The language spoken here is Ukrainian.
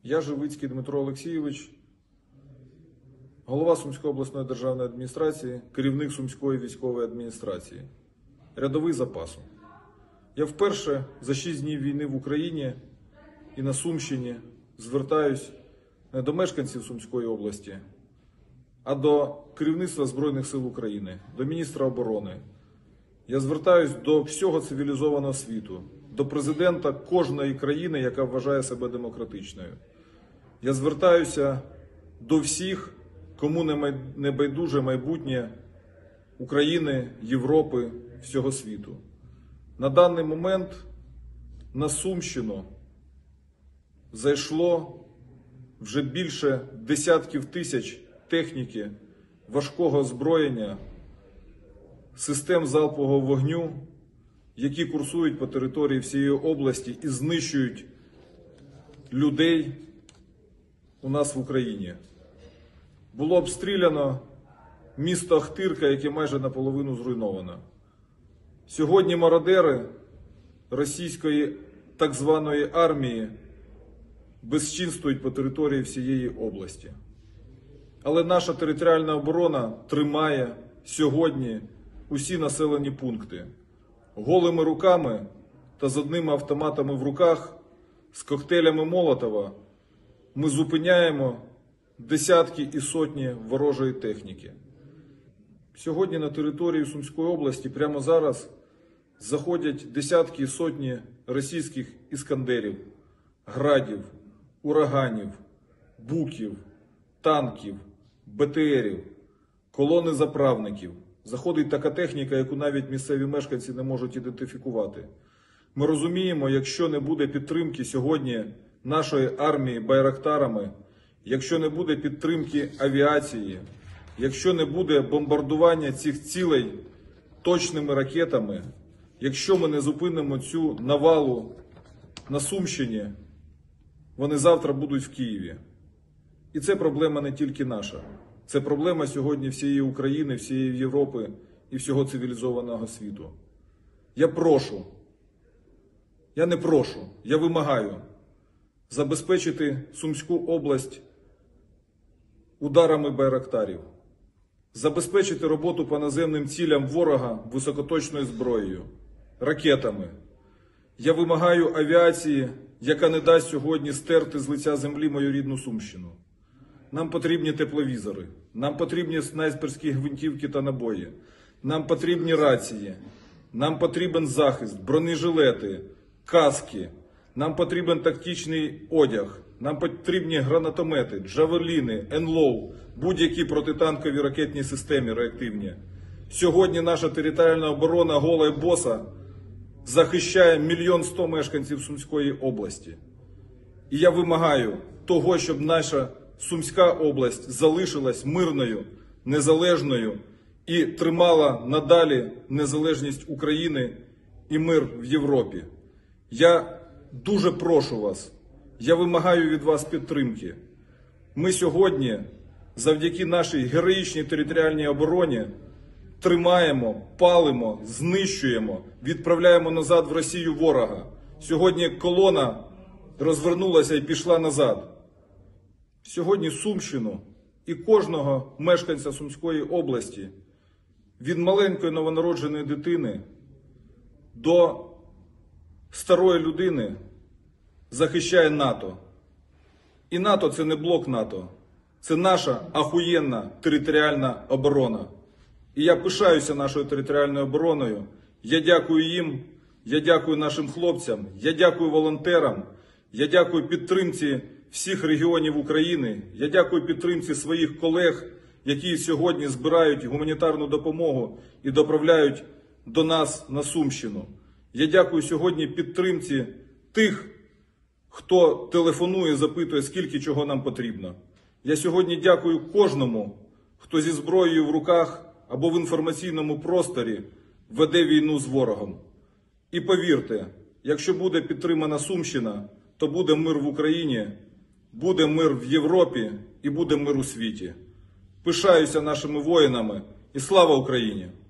Я Живицький Дмитро Олексійович, голова Сумської обласної державної адміністрації, керівник Сумської військової адміністрації, рядовий запасу. Я вперше за 6 днів війни в Україні і на Сумщині звертаюсь не до мешканців Сумської області, а до керівництва Збройних сил України, до міністра оборони. Я звертаюсь до всього цивілізованого світу, до президента кожної країни, яка вважає себе демократичною. Я звертаюся до всіх, кому не байдуже майбутнє України, Європи, всього світу. На даний момент на Сумщину зайшло вже більше десятків тисяч техніки, важкого озброєння, систем залпового вогню, які курсують по території всієї області і знищують людей у нас в Україні. Було обстріляно місто Ахтирка, яке майже наполовину зруйновано. Сьогодні мародери російської так званої армії безчинствують по території всієї області. Але наша територіальна оборона тримає сьогодні усі населені пункти. Голими руками та з одними автоматами в руках, з коктейлями Молотова ми зупиняємо десятки і сотні ворожої техніки. Сьогодні на територію Сумської області прямо зараз заходять десятки і сотні російських іскандерів, градів, ураганів, буків, танків, БТРів, колони заправників. Заходить така техніка, яку навіть місцеві мешканці не можуть ідентифікувати. Ми розуміємо, якщо не буде підтримки сьогодні нашої армії байрактарами, якщо не буде підтримки авіації, якщо не буде бомбардування цих цілей точними ракетами, якщо ми не зупинимо цю навалу на Сумщині, вони завтра будуть в Києві. І це проблема не тільки наша. Це проблема сьогодні всієї України, всієї Європи і всього цивілізованого світу. Я вимагаю забезпечити Сумську область ударами байрактарів, забезпечити роботу по наземним цілям ворога високоточною зброєю, ракетами. Я вимагаю авіації, яка не дасть сьогодні стерти з лиця землі мою рідну Сумщину. Нам потрібні тепловізори, нам потрібні снайперські гвинтівки та набої, нам потрібні рації, нам потрібен захист, бронежилети, каски, нам потрібен тактичний одяг, нам потрібні гранатомети, джавеліни, НЛОУ, будь-які протитанкові ракетні системи реактивні. Сьогодні наша територіальна оборона гола і боса захищає 1 100 000 мешканців Сумської області. І я вимагаю того, щоб наша Сумська область залишилась мирною, незалежною і тримала надалі незалежність України і мир в Європі. Я дуже прошу вас, я вимагаю від вас підтримки. Ми сьогодні, завдяки нашій героїчній територіальній обороні, тримаємо, палимо, знищуємо, відправляємо назад в Росію ворога. Сьогодні колона розвернулася і пішла назад. Сьогодні Сумщину і кожного мешканця Сумської області, від маленької новонародженої дитини до старої людини, захищає НАТО. І НАТО – це не блок НАТО, це наша ахуєнна територіальна оборона. І я пишаюся нашою територіальною обороною. Я дякую їм, я дякую нашим хлопцям, я дякую волонтерам, я дякую підтримці всіх регіонів України, я дякую підтримці своїх колег, які сьогодні збирають гуманітарну допомогу і доправляють до нас на Сумщину. Я дякую сьогодні підтримці тих, хто телефонує, запитує, скільки чого нам потрібно. Я сьогодні дякую кожному, хто зі зброєю в руках або в інформаційному просторі веде війну з ворогом. І повірте, якщо буде підтримана Сумщина, то буде мир в Україні, буде мир в Європі і буде мир у світі. Пишаюся нашими воїнами і слава Україні!